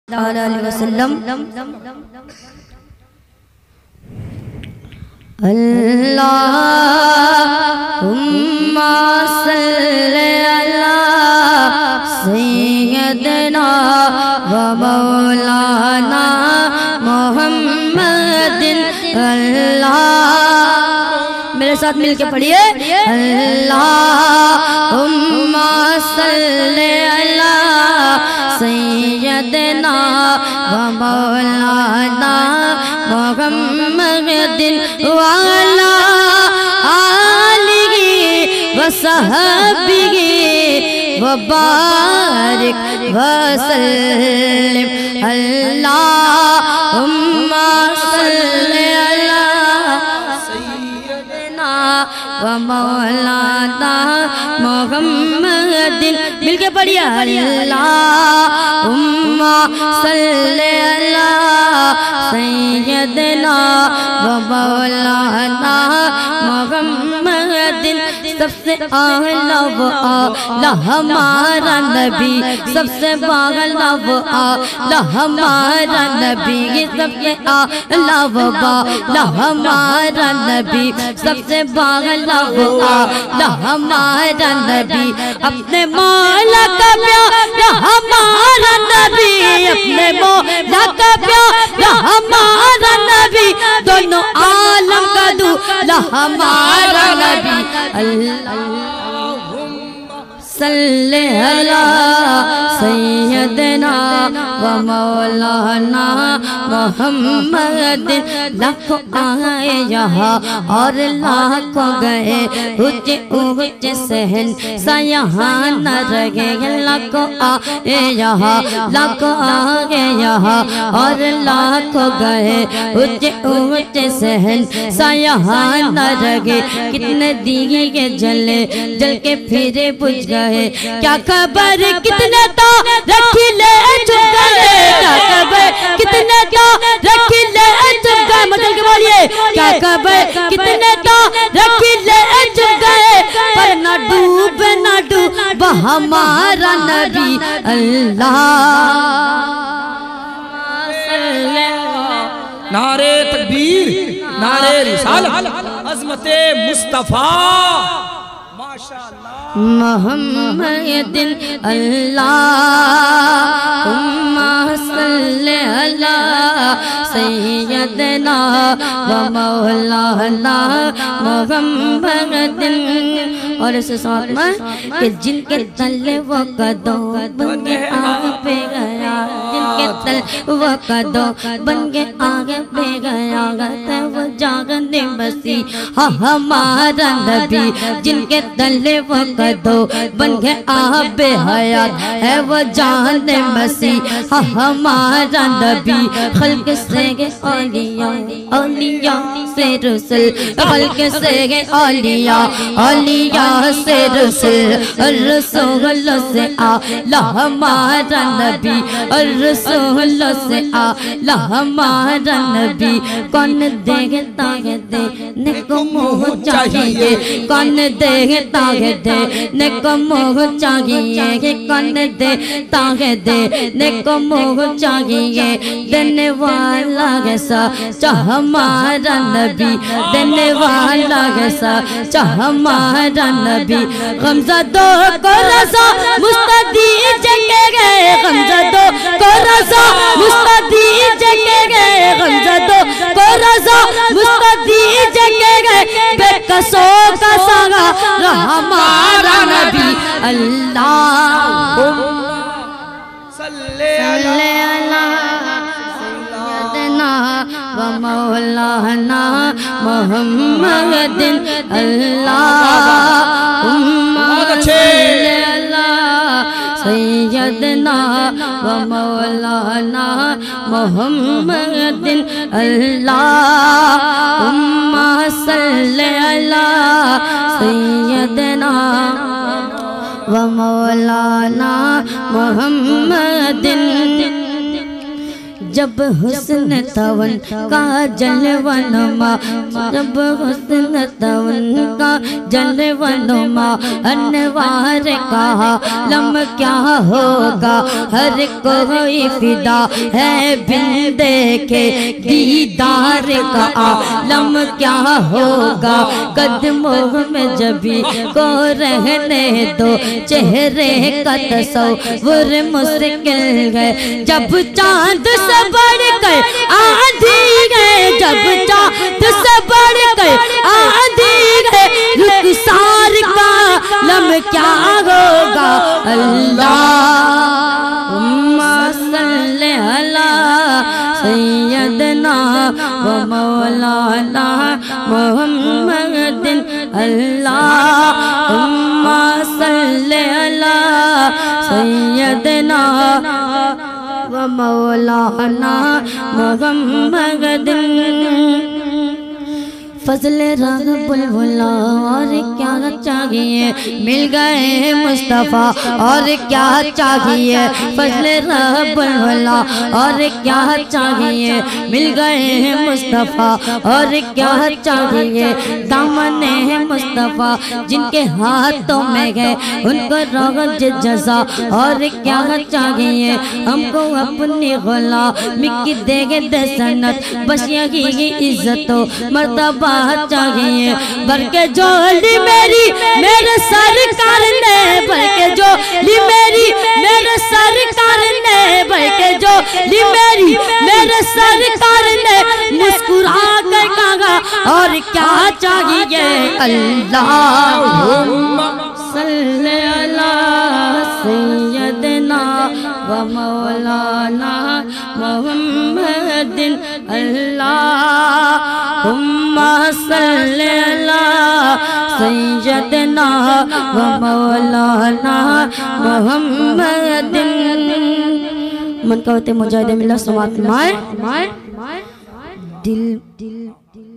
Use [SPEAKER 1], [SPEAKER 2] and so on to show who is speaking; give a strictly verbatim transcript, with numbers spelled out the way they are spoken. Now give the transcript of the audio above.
[SPEAKER 1] अलैहि वसल्लम। अल्लाहुम्मा सल्ले अला सय्यदना व मौलाना मुहम्मदिन। अल्लाह मेरे साथ मिलके पढ़िए, अल्लाहुम्मा सल्ले अला सय्यदना व मौलाना मुहम्मदिन व अला आलिहि व सहबिहि व बारिक व सल्लिम। अल्लाहुम्मा सल्ले अला सय्यदना व मौलाना मुहम्मदिन। मिलके पढ़िए, अल्लाहुम्मा सल्ले अला सय्यदना व मौलाना मुहम्मदिन। सबसे आला वो आला हमारा नबी, सबसे बाला वो आला हमारा नबी, सबसे आला वो बाला हमारा नबी, सबसे बाला वो आला हमारा नबी। अपने मौला का प्यारा हमारा नबी, अपने मौला का प्यारा हमारा नबी, दोनों आलम का दूल्हा हमारा नबी। अल्लाहुम्मा सल्ले अला सय्यदना व मौलाना मुहम्मदिन। लाखों आए यहाँ और लाखों गए, ऊंचे ऊंचे सहन सा यहाँ न रहे। लाखों आए यहाँ, लाखों आए यहाँ और लाखों गए, ऊंचे ऊंचे सहन सा यहाँ न रहे। कितने दिए के जले जल के फिरे बुझ गए, क्या खबर कितने तो रखिले चुप गए, क्या खबर कितने तो रखिले चुप गए। मतलब के बोलिए, क्या खबर कितने तो रखिले चुप गए, पर न डूब न डूब हमारा नबी। अल्लाह
[SPEAKER 2] नारे तकबीर, नारे रिसालत, अज़मते मुस्तफा माशाअल्लाह
[SPEAKER 1] मुहम्मदिन। अल्लाहुम्मा सल्ले अला सय्यदना व मौलाना मुहम्मदिन। और इसे साथ में कि जिनके तले वो कदों बन के आगे गया, जिनके तले वो कदों बन के आगे पे गया, वो जागने बसी हाँ हमारा नबी। जिनके तले वो कदों बन के आबे हयात है, वो जाने मसी हाँ हमारा नबी। खल्क से गे औलिया, औलिया से रसूल, खल्क से गे औलिया, औलिया से रसूल। रसूल से आला हमारा नबी, रसूल से आला हमारा नबी। कौन देखता है देने को मोह चाहिए, कौन देखता है देने को मोह चाहिए, कौन देता है देने को मोह चाहिए। देने वाला है सच्चा हमारा नबी, देने वाला है सच्चा हमारा नबी। गमज़दों को रज़ा मुस्तदी जगे गए, गमज़दों को रज़ा मुस्तदी जगे गए, गमज़दों को रज़ा मुस्तदी जगे गए। बेकसों का सगा हमारा नबी। अल्लाहुम्मा सल्ले अला सय्यदना व मौलाना मुहम्मदिन। अल्लाहुम्मा सल्ले अला सय्यदना व मौलाना मुहम्मदिन। अल्लाहुम्मा सल्ले अला सय्यदना व मौलाना मुहम्मदिन। जब हुस्न तवन का जलवनमा, जब हुस्न तवन का जलवनमा, अनवार का आलम क्या होगा, हर कोई फिदा है बिन देखे दीदार का आलम क्या होगा। कदमों में जबी को रहने दो, चेहरे का तस्वुर मुश्किल है। जब चांद से बढ़कर आंधी है, जब चांद से बढ़कर आंधी है, रुखसार का लम क्या होगा। अल्लाहुम्मा सल्ले अला सैयदना व मौलाना मुहम्मदिन। अल्लाहुम्मा सल्ले अला सैयदना व मौलाना मुहम्मदिन। फजल रंग बुलबुला और क्या चाहिए, मिल गए मुस्तफ़ा और क्या चाहिए। फजल रंग बुलबुला और क्या चाहिए, मिल गए मुस्तफ़ा और क्या चाहिए। दामने मुस्तफ़ा जिनके हाथों में है, उनको रोज़ जज़ा और क्या चाहिए। हमको अपनी गुलामी की देगे दे सनत, बस यही इज्जतो मर्तबा चाहिए। बल्कि जोली मेरी मेरे सरकार ने, बल्कि जोली मेरी मेरे सरकार ने, बल्कि जोली मेरी मेरे सरकार ने मुस्कुरा कर कहा और क्या चाहिए। अल्लाहुम्मा सल्ले अला सैयदना व मौलाना मुहम्मदिन। अल्लाहुम्मा सल्ले अला सैयदना व मौलाना मुहम्मदिन। मन कहते मुजाहिद मिल्लत समात माए दिल दिल